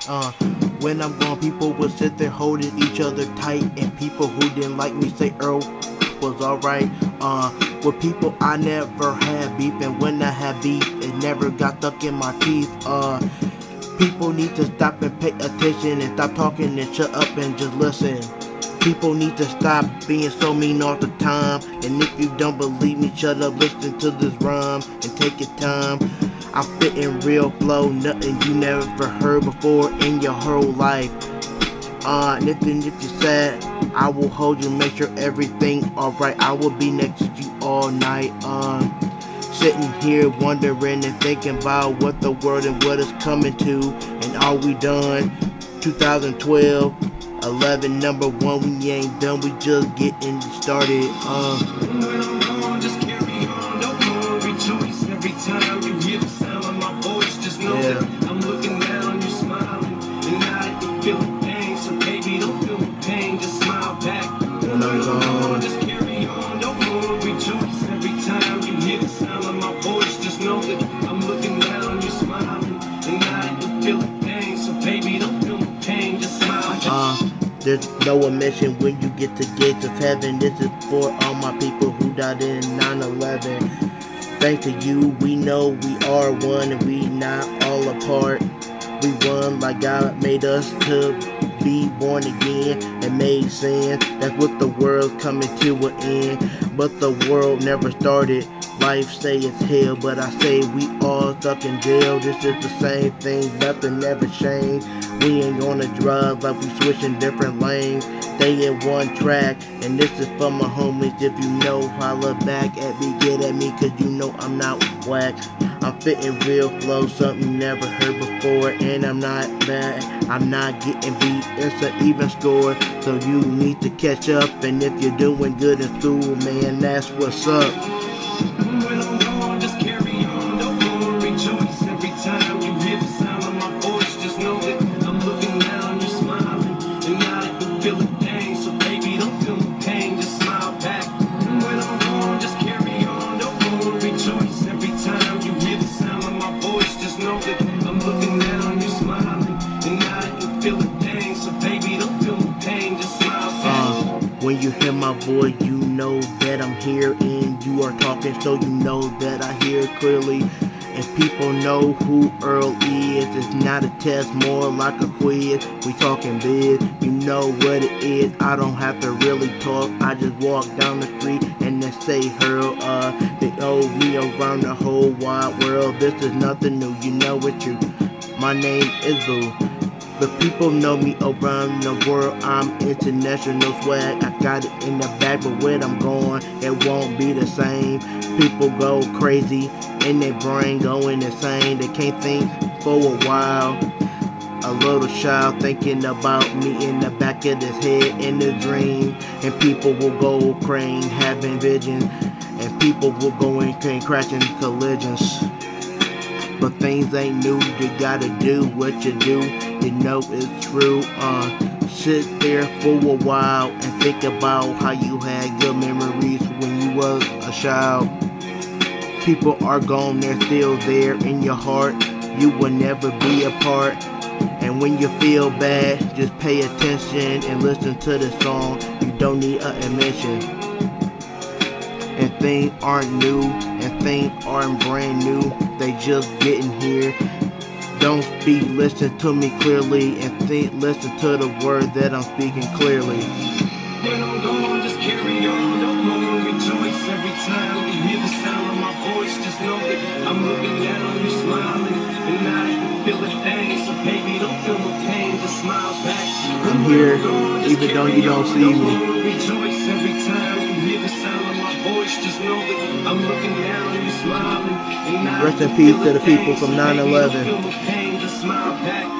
When I'm gone, people will sit there holding each other tight, and people who didn't like me say Earl was alright. With people I never had beef, and when I had beef, it never got stuck in my teeth. People need to stop and pay attention and stop talking and shut up and just listen. People need to stop being so mean all the time. And if you don't believe me, shut up, listen to this rhyme and take your time. I'm spitting real flow, nothing you never heard before in your whole life. And if you're sad, I will hold you, make sure everything alright. I will be next to you all night. Sitting here wondering and thinking about what the world and what it's coming to, and are we done? 2012, 11, number one, we ain't done, we just getting started. When I'm gone, just carry on, no more rejoice. Every time you hear the sound of my voice, just know that I'm looking down, you're smiling, and I can feel the pain. So baby, don't feel the pain, just smile back. When I'm gone, just carry on, no more rejoice. Every time you hear the sound of my voice, just know that I'm looking down, you're smiling, and I can feel the pain. So baby, don't feel the pain, just smile back. There's no omission when you get to gates of heaven. This is for all my people who died in 9/11. Thanks to you, we know we are one and we not all apart. We won like God made us to be born again and made sin. That's what the world's coming to an end. But the world never started. Life say it's hell, but I say we all stuck in jail. This is the same thing, nothing never changed. We ain't gonna drive like we switching different lanes. Stay in one track, and this is for my homies. If you know, holla back at me, get at me, cause you know I'm not whack. I'm fitting real flow, something you never heard before, and I'm not bad. I'm not getting beat, it's an even score. So you need to catch up, and if you're doing good in school, man, that's what's up. When I'm gone, just carry on, no more rejoice. Every time you hear the sound of my voice, just know that I'm looking down, you're smiling, and I can feel the pain. So baby, don't feel the pain, just smile back. When I'm gone, just carry on, no more rejoice. Every time you hear the sound of my voice, just know that I'm looking down, you're smiling, and I can feel the pain. So baby, don't feel the pain, just smile back. When you hear my voice, you know that I'm here and you are talking, so you know that I hear clearly. And people know who Earl is. It's not a test, more like a quiz. We talking biz, you know what it is. I don't have to really talk, I just walk down the street and they say Earl. They know me around the whole wide world. This is nothing new, you know it's true. My name is Boo. But people know me around the world, I'm international swag. I got it in the bag, but where I'm going, it won't be the same. People go crazy, and their brain going insane. They can't think for a while. A little child thinking about me in the back of his head in a dream. And people will go crazy, having visions. And people will go in and crashing collisions. But things ain't new, you gotta do what you do, you know it's true. Sit there for a while and think about how you had good memories when you was a child. People are gone, they're still there in your heart, you will never be apart. And when you feel bad, just pay attention and listen to the song, you don't need an admission. And things aren't new, and things aren't brand new, they just getting here. Don't speak, listen to me clearly, and think, listen to the word that I'm speaking clearly. When I'm gone, just carry on, no more rejoice. Every time you hear the sound of my voice, just know that I'm looking down, you're smiling, and I can feel the pain. So baby, don't feel the pain, just smile back. I'm here, even though you don't see me. Rejoice every time you hear the sound of my voice, just know that I'm looking down, you're smiling, and I Rest in peace to the people from 9/11. feel the pain, just smile back.